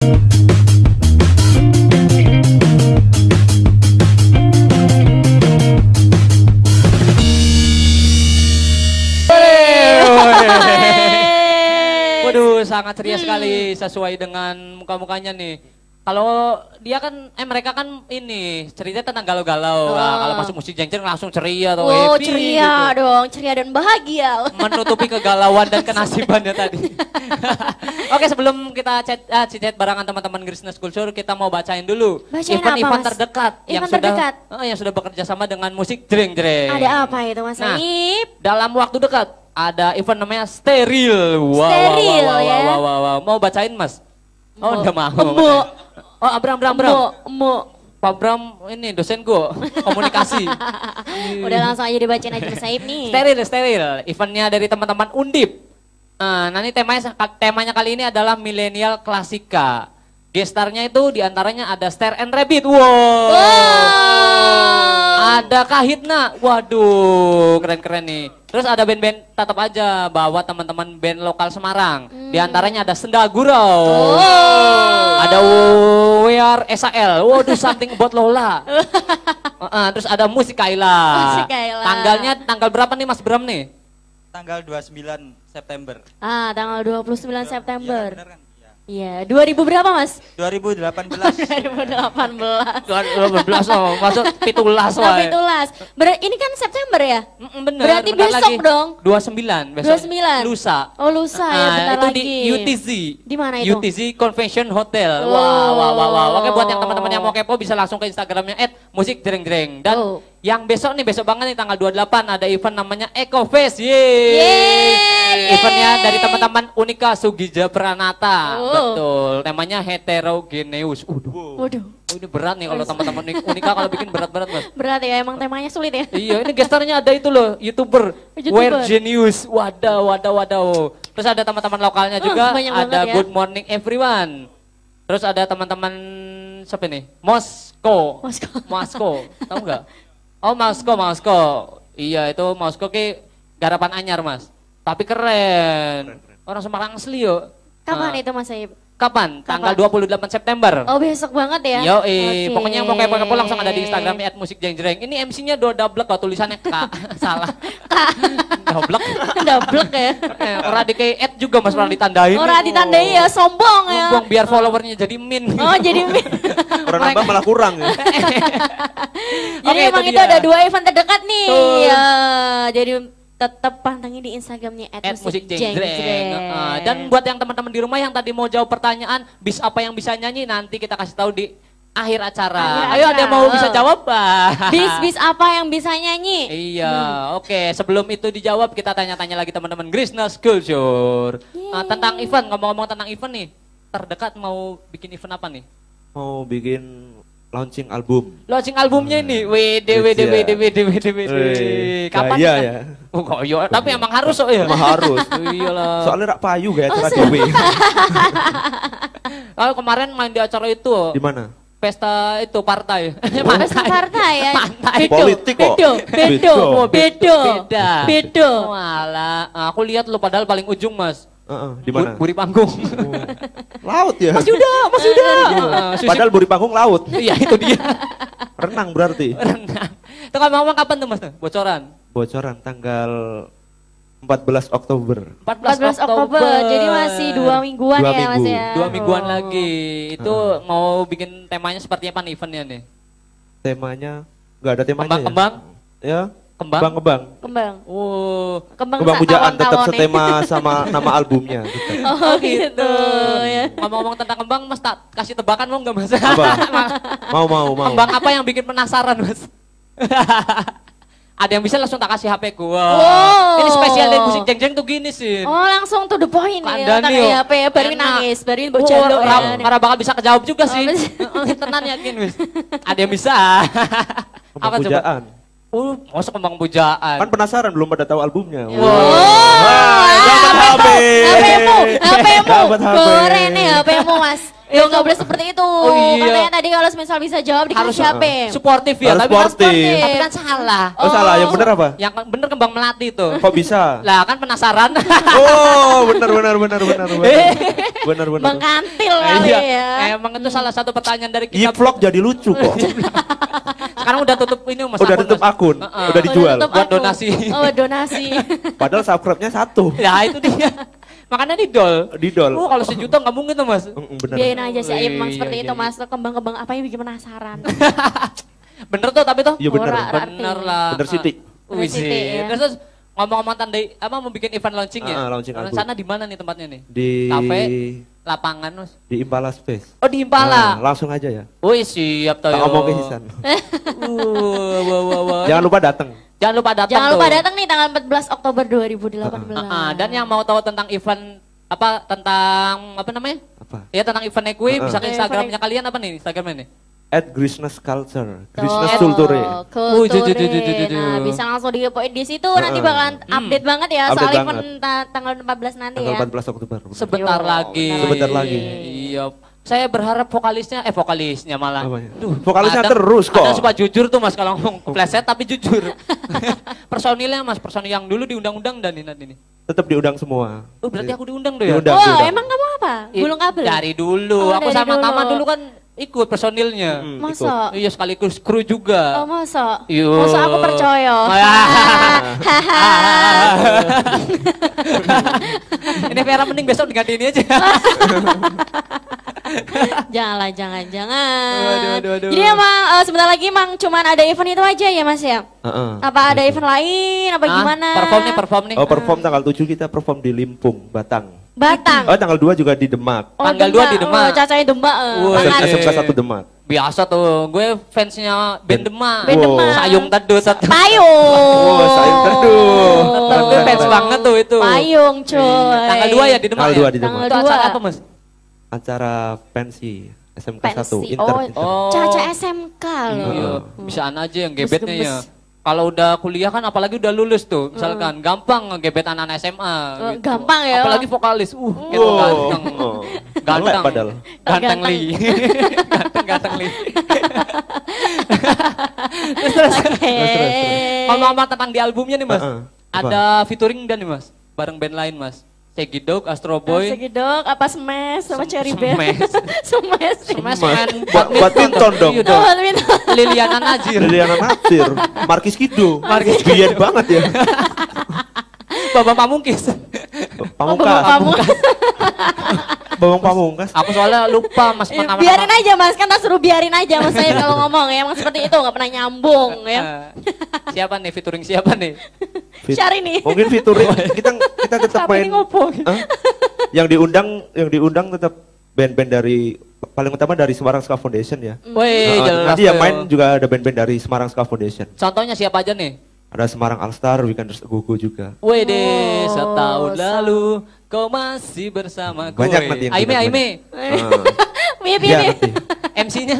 Waduh, sangat ceria sekali sesuai dengan muka-mukanya nih. Kalau dia kan, mereka kan ini cerita tentang galau-galau. Nah, kalau masuk musik jeng-jeng langsung ceria atau Oh, happy ceria gitu. dong, ceria dan bahagia. Menutupi kegalauan dan kenasibannya tadi. Oke, sebelum kita chat barangan teman-teman Grisnas Culture, kita mau bacain dulu Bacain event-event apa, Mas? terdekat Event terdekat? yang sudah bekerja sama dengan musik jreng-jreng. Ada apa itu Mas Nah, Aib? dalam waktu dekat ada event namanya Steril. Wow, Steril, wow, wow, ya. wow, wow, wow. Mau bacain Mas? Oh, udah mau. Emo. Oh, Abram. Pak Bram ini dosenku komunikasi. Udah langsung aja dibacain aja Mas Aib nih. Steril. Eventnya dari teman-teman Undip. Nanti temanya kali ini adalah milenial klasika. Gestarnya itu diantaranya ada Star and Rabbit. Wow. Ada Kahitna. Waduh, keren-keren nih. Terus ada band-band, tetap aja bawa teman-teman band lokal Semarang. Di antaranya ada Senda Gurau. Ada We Are SAL. Waduh, Something About Lola. Terus ada Musik Kaila. Musik Kaila. Tanggalnya tanggal berapa nih Mas Bram nih? Tanggal 29 September. Tanggal 29 September. Iya, bener kan? Iya, 2000 berapa Mas? 2018. 2018. 2012 oh, masuk pitulas wae. Pitulas. Ini kan September ya? Bener. Berarti bentar besok lagi. dong. 29 besok. 29. Lusa. Oh lusa ya, bentar itu lagi. di UTZ. Di mana itu? UTZ Convention Hotel. Oh. Wow. Oke, buat yang teman-teman yang mau kepo bisa langsung ke Instagramnya @musikjreng-jreng. Dan yang besok banget nih tanggal 28 ada event namanya Eco Fest. Yeay. Eventnya dari teman-teman Unika Sugija Pranata. Betul. Temanya heterogeneus. Waduh. Oh, ini berat nih kalau teman-teman Unika kalau bikin berat-berat Mas. Berat ya, emang temanya sulit ya. Iya, ini gestarnya ada itu loh, YouTuber. Where Genius. Wadaw. Terus ada teman-teman lokalnya juga, ada ya. Good Morning Everyone. Terus ada teman-teman siapa nih? Moskow. Tahu nggak? Oh, Moskow. Iya, itu Moskow ke garapan anyar, Mas. Tapi keren. Orang Semarang asli yuk. Kapan itu Mas Aib? Kapan? Tanggal 28 September. Oh, besok banget ya? Yo, pokoknya yang mau kepo langsung ada di Instagramnya @musikjreng. Ini MC-nya double kok tulisannya K. Salah. Double ya. Orang di kayak juga Mas pernah ditandain. Orang ditandai ya, sombong ya. Sombong biar followernya jadi min. Oh, jadi min. Orang nambah malah kurang ya. Jadi emang itu ada 2 event terdekat nih. Ya, jadi tetap pantengin di Instagramnya @musikjreng. Dan buat yang teman-teman di rumah yang tadi mau jawab pertanyaan, bis apa yang bisa nyanyi, nanti kita kasih tahu di akhir acara. Ayo ada yang mau bisa jawab? Bis apa yang bisa nyanyi? Iya, oke. Sebelum itu dijawab, kita tanya-tanya lagi teman-teman Grisnas Culture. Tentang event, ngomong-ngomong tentang event nih, terdekat mau bikin event apa nih? Mau bikin launching album. Launching albumnya ini, WD. Kapan? Ya. Oh, iya, tapi emang harus ya. Emang harus. Iyalah. Soalnya rak payu gaya acara dewe. Kalau kemarin main di acara itu. Di mana? Pesta itu partai. Pesta partai ya. Politik kok. Bedo. Walah, aku lihat lo padahal paling ujung, Mas. Di mana? Buri panggung. Laut ya. Mas Yuda. Padahal buri panggung laut. Iya, itu dia. Renang berarti. Renang. Itu ngomong kapan tuh Mas? Bocoran tanggal 14 Oktober. 14 Oktober. Jadi masih 2 mingguan ya Mas ya. 2 mingguan lagi. Itu mau bikin temanya seperti apa nih eventnya nih? Temanya nggak ada temanya. Kembang. Ya. Kembang. Kembang pujaan tetap setema sama nama albumnya. Gitu. Oh gitu ya. Ngomong-ngomong tentang kembang, Mas tak kasih tebakan mau nggak Mas? Apa? Mau. Kembang apa yang bikin penasaran Mas? Ada yang bisa langsung tak kasih HP gua. Ini spesial dari musik jeng-jeng tuh gini sih. Oh langsung to the point ya. Kandani yo. HP ya, baru nangis, baru bocalo ya. Marah bakal bisa kejawab juga sih. Tenan yakin Mas. Ada yang bisa. Apa pujaan? Masuk kembang pujaan. Kan penasaran belum pada tahu albumnya. Dapat HP. HPmu. Dapat HP. Goreng nih HPmu Mas. Loh nggak boleh seperti itu. Oh, iya. Katanya tadi kalau misal bisa jawab Harus dikasih HP. Suportif ya, Harus tapi kan sportif. tapi kan salah. Oh, salah, yang bener apa? Yang bener kembang melati tuh. Kok bisa? Lah kan penasaran. Oh, benar. Benar. Mengkantil kali Iya. ya. Emang itu salah satu pertanyaan dari kita. vlog jadi lucu kok. Sekarang udah tutup ini Mas. Udah tutup Mas. akun, Heeh. udah dijual. Tutup Buat akun. donasi. Oh donasi. Padahal subscribe-nya 1. Ya itu dia. Makanya didol. Didol. Oh kalau sejuta nggak mungkin tuh Mas. Bener. Biarin aja sih Aib emang Iya, seperti iya, itu iya. Mas. Kembang-kembang apa yang bikin penasaran. Bener tuh tapi tuh. Iya bener. Ora- ora- Bener lah. Bener Siti. Bener Siti, ya. Terus ngomong-ngomong tandai apa mau bikin event launching ya? Launching album. Rencana di mana nih tempatnya nih? Di Kafe, lapangan Mas. di Impala Space. Oh di Impala. Langsung aja ya. Wih siap toh. Tak ngomong ke Hisan. Wah. Jangan lupa datang. Jangan lupa datang. Jangan lupa tuh. datang nih tanggal 14 Oktober 2018. Dan yang mau tahu tentang event apa namanya? Apa? Ya tentang event Ekui bisa ke Event Instagramnya kalian apa nih Instagramnya nih? @Grisnes Culture. Tuh, Grisnes Culture. Kulture. Jujujujujuju. Nah, bisa langsung dikepoin di situ nanti bakalan update banget ya Update soal banget. event tanggal 14 nanti Tanggal ya. 14 Oktober. Sebentar Yo, lagi. Sebentar lagi. Iya. Saya berharap vokalisnya malah. Apanya? Duh, Vokalisnya kadang- terus kok. kadang suka jujur tuh Mas kalau ngomong kepleset tapi jujur. Personilnya Mas, personil yang dulu diundang-undang dan ini. Tetap diundang semua. Oh berarti aku diundang tuh ya? Diundang. Wah, diundang. emang kamu apa? Gulung kabel? Dari dulu. Oh, Aku dari sama dulu. Tama dulu kan ikut personilnya. Masa? Iya sekaligus kru juga. Oh masa? Yo. Masa aku percaya? Ini Vera mending besok diganti ini aja. Janganlah, jangan. Aduh. Jadi emang sebentar lagi emang cuman ada event itu aja ya Mas ya? Heeh. Apa ada event lain? Apa gimana? Perform nih. Oh, perform tanggal 7 kita perform di Limpung, Batang. Batang. Oh, tanggal 2 juga di Demak. Oh, Tanggal 2 di Demak. Oh, Cacanya Demak. Wah, Banget. SMK 1 Demak. Biasa tuh, gue fansnya band Demak. Band Demak. Sayung Teduh. Payung. Oh, sayang teduh. Tetep gue fans banget tuh itu. Payung cuy. Tanggal 2 ya di Demak Tanggal ya? 2 di Demak. Tanggal Itu 2. acara apa Mas? Acara pensi SMK 1 Pensi. Inter. Oh. Caca SMK loh. Iya, bisaan aja yang gebetnya ya. Gemes. Kalau udah kuliah kan apalagi udah lulus tuh, misalkan gampang ngegebet anak SMA. Gitu. Gampang ya. Apalagi vokalis, gitu Wow. ganteng. Oh. Ganteng. Melek padahal. Ganteng Li. Ganteng Li. Terus. Ngomong-ngomong tentang di albumnya nih Mas. Heeh. Apa? Ada featuring dan nih Mas, bareng band lain Mas. Segidog, Astro Boy. Segidog, apa Smash sama Cherry Bear? Smash. Smash. Main Badminton dong. Iya Oh, badminton. Liliana Najir. Liliana Natsir, Markis Kido. Markis Biyen banget ya. Babang Pamungkis. Pamungkas. Bawang Pamungkas. Aku soalnya lupa Mas nama-nama. Biarin aja Mas, kan tak suruh biarin aja Mas saya kalau ngomong ya. Emang seperti itu, nggak pernah nyambung ya. Siapa nih featuring siapa nih? Syahrini. Mungkin featuring kita tetap Siapa main. ini ngopong? Hah? Yang diundang tetap band-band dari paling utama dari Semarang Ska Foundation ya. Woi, jelas. Nanti yang tuh. main juga ada band-band dari Semarang Ska Foundation. Contohnya siapa aja nih? Ada Semarang All Star, Weekenders Gugu juga. Woi deh, Oh, setahun lalu kau masih bersama gue. Banyak nanti yang tidak Aime. Mie, Ya, nanti. MC-nya.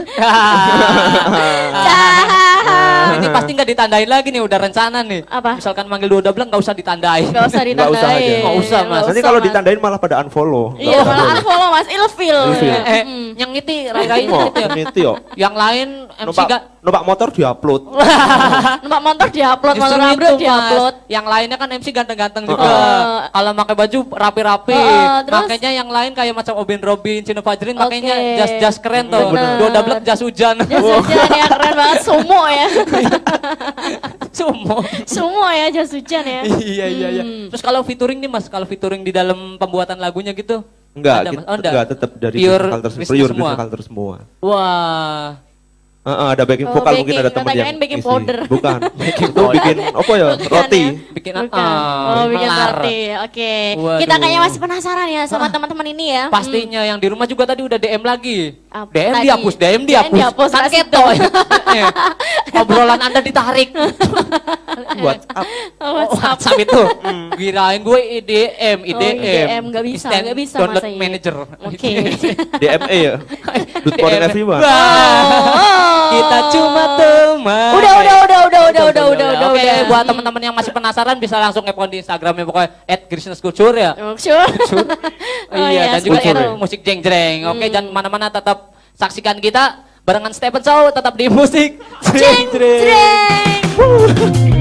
Ini pasti nggak ditandain lagi nih, udah rencana nih. Apa? Misalkan manggil 2 nggak usah ditandain. Gak usah Nggak usah aja. ditandain. Nggak usah, Mas. Nanti kalau ditandain malah pada unfollow. Iya, malah unfollow Mas, ilfil. Ilfil. Yang itu Rai Oh, gitu ya. itu yo. Yang lain MC Numpak, gak numpak motor diupload. Numpak motor diupload, Justru motor itu upload Mas. diupload. Yang lainnya kan MC ganteng-ganteng juga. Heeh. Kalau pakai baju rapi-rapi. Terus? Makanya yang lain kayak macam Obin Robin, Cino Fajrin Oke. makanya jas-jas keren tuh. Bener. Dua double jas hujan. Ya hujan ya, keren banget. Sumo ya. Sumo. Sumo ya, jas hujan ya. Iya. Terus kalau featuring nih Mas, kalau featuring di dalam pembuatan lagunya gitu? Enggak, Ada, Mas? Oh, enggak tetap dari Pure musical terus, business pure semua? musical terus semua. Wah. Ada backing Oh, vokal mungkin baking. ada teman Tak yang kirain baking isi. powder. Bukan. Itu bikin apa ya? Bukan Roti. ya? Bikin Bukan. Oh, bikin melar. roti. Oke. Waduh. Kita kayaknya masih penasaran ya sama teman-teman ini ya. Pastinya yang di rumah juga tadi udah DM lagi. Apa DM tadi? dihapus, DM DM dihapus. dihapus, Kan kasih keto. Iya. Obrolan Anda ditarik. WhatsApp. WhatsApp. WhatsApp itu. Kirain gue IDM. IDM, nggak bisa, Instant nggak bisa Download masanya. Manager. Oke. DME ya. Good for DM. everyone. Wah. Kita cuma teman. Udah. Oke, udah. buat teman-teman yang masih penasaran bisa langsung kepoin di Instagramnya pokoknya @Krishna_Culture ya. Sure. Iya, dan juga itu. musik jeng-jreng. Oke, jangan mana-mana, tetap saksikan kita barengan Stephen Chow tetap di musik jeng-jreng.